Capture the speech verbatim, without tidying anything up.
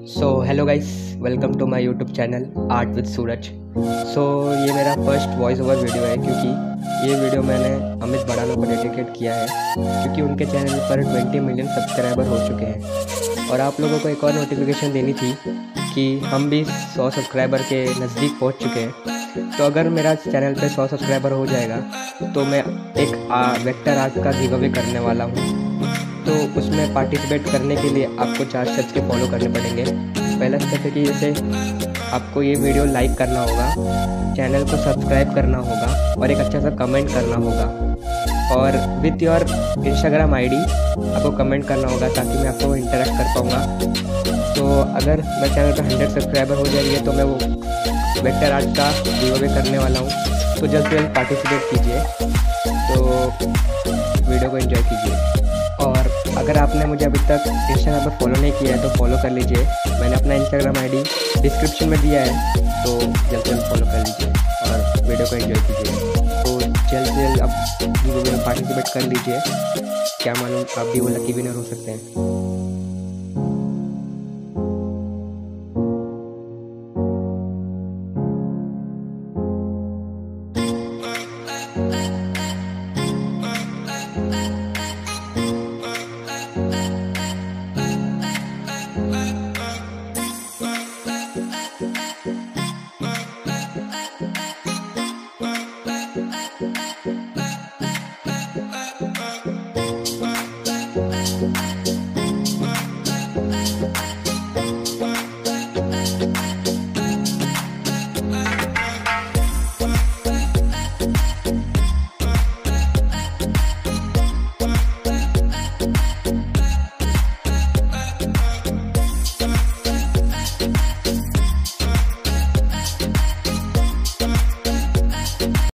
So hello guys, welcome to my YouTube channel art with Suraj. So ये मेरा first voice over video है, क्योंकि ये वीडियो मैंने अमित बड़ालो को डेडिकेट किया है, क्योंकि उनके चैनल पर बीस मिलियन सब्सक्राइबर हो चुके हैं। और आप लोगों को एक और नोटिफिकेशन देनी थी कि हम भी सौ सब्सक्राइबर के नज़दीक पहुंच चुके हैं। तो अगर मेरा चैनल पे सौ सब्सक्राइबर हो जाएगा तो मैं एक वेक्टर आर्ट का गिव अवे करने वाला हूँ। तो उसमें पार्टिसिपेट करने के लिए आपको चार स्टेप्स के फॉलो करने पड़ेंगे। पहला स्टेप है कि जैसे आपको ये वीडियो लाइक करना होगा, चैनल को सब्सक्राइब करना होगा और एक अच्छा सा कमेंट करना होगा। और विथ योर इंस्टाग्राम आईडी आपको कमेंट करना होगा ताकि मैं आपको इंटरेक्ट कर पाऊँगा। तो अगर मेरे चैनल पर हंड्रेड सब्सक्राइबर हो जाएंगे तो मैं वो वेक्टर आर्ट का गिव अवे करने वाला हूँ। तो जल्द से जल्द पार्टिसिपेट कीजिए, तो वीडियो को एंजॉय कीजिए। और अगर आपने मुझे अभी तक इंस्टाग्राम पर फॉलो नहीं किया है तो फॉलो कर लीजिए। मैंने अपना इंस्टाग्राम आईडी डिस्क्रिप्शन में दिया है, तो जल्द से जल्द फॉलो कर लीजिए और वीडियो को एंजॉय कीजिए। तो जल्द से जल्द आप वीडियो में पार्टिसिपेट कर लीजिए, क्या मालूम आप भी वो लकी विनर हो सकते हैं।